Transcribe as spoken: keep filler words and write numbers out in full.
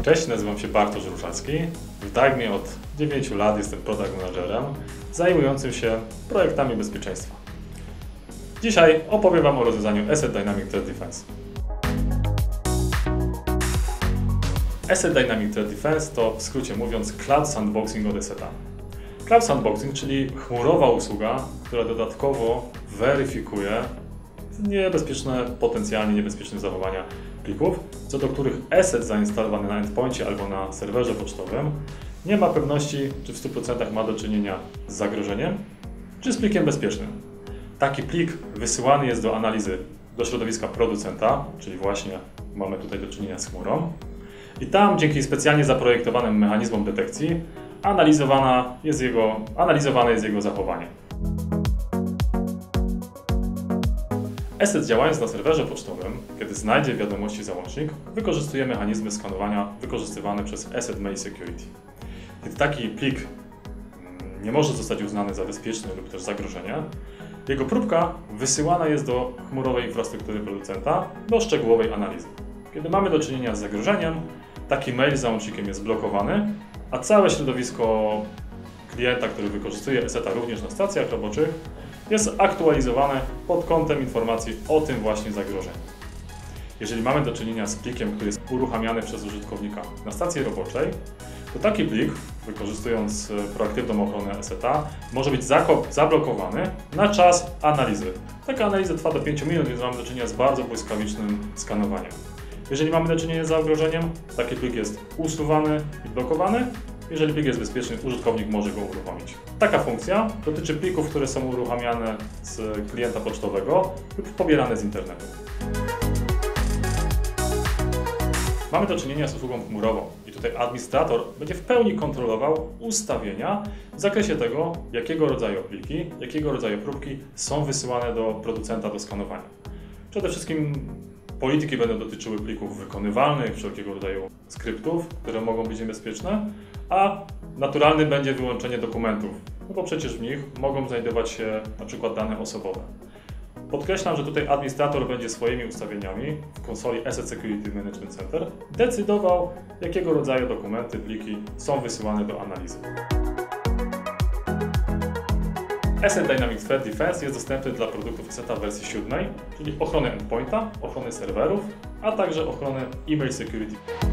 Cześć, nazywam się Bartosz Ruszalski. W Dagmie od dziewięciu lat jestem product managerem zajmującym się projektami bezpieczeństwa. Dzisiaj opowiem Wam o rozwiązaniu Asset Dynamic Threat Defense. Asset Dynamic Threat Defense to, w skrócie mówiąc, Cloud Sandboxing od Asseta. Cloud Sandboxing, czyli chmurowa usługa, która dodatkowo weryfikuje niebezpieczne, potencjalnie niebezpieczne zachowania plików, co do których Asset zainstalowany na endpoincie albo na serwerze pocztowym nie ma pewności, czy w stu procentach ma do czynienia z zagrożeniem, czy z plikiem bezpiecznym. Taki plik wysyłany jest do analizy do środowiska producenta, czyli właśnie mamy tutaj do czynienia z chmurą, i tam dzięki specjalnie zaprojektowanym mechanizmom detekcji analizowana jest jego, analizowane jest jego zachowanie. Asset, działając na serwerze pocztowym, kiedy znajdzie w wiadomości załącznik, wykorzystuje mechanizmy skanowania wykorzystywane przez Asset Mail Security. Kiedy taki plik nie może zostać uznany za bezpieczny lub też zagrożenie, jego próbka wysyłana jest do chmurowej infrastruktury producenta do szczegółowej analizy. Kiedy mamy do czynienia z zagrożeniem, taki mail z załącznikiem jest blokowany, a całe środowisko klienta, który wykorzystuje Asseta również na stacjach roboczych, jest aktualizowane pod kątem informacji o tym właśnie zagrożeniu. Jeżeli mamy do czynienia z plikiem, który jest uruchamiany przez użytkownika na stacji roboczej, to taki plik, wykorzystując proaktywną ochronę Asseta, może być zablokowany na czas analizy. Taka analiza trwa do pięciu minut, więc mamy do czynienia z bardzo błyskawicznym skanowaniem. Jeżeli mamy do czynienia z zagrożeniem, taki plik jest usuwany i blokowany. Jeżeli plik jest bezpieczny, użytkownik może go uruchomić. Taka funkcja dotyczy plików, które są uruchamiane z klienta pocztowego lub pobierane z internetu. Mamy do czynienia z usługą chmurową i tutaj administrator będzie w pełni kontrolował ustawienia w zakresie tego, jakiego rodzaju pliki, jakiego rodzaju próbki są wysyłane do producenta do skanowania. Przede wszystkim polityki będą dotyczyły plików wykonywalnych, wszelkiego rodzaju skryptów, które mogą być niebezpieczne, a naturalnym będzie wyłączenie dokumentów, no bo przecież w nich mogą znajdować się na przykład dane osobowe. Podkreślam, że tutaj administrator będzie swoimi ustawieniami w konsoli Asset Security Management Center decydował, jakiego rodzaju dokumenty, pliki są wysyłane do analizy. Asset Dynamic Threat Defense jest dostępny dla produktów Asseta w wersji siódmej, czyli ochrony endpointa, ochrony serwerów, a także ochrony e-mail security.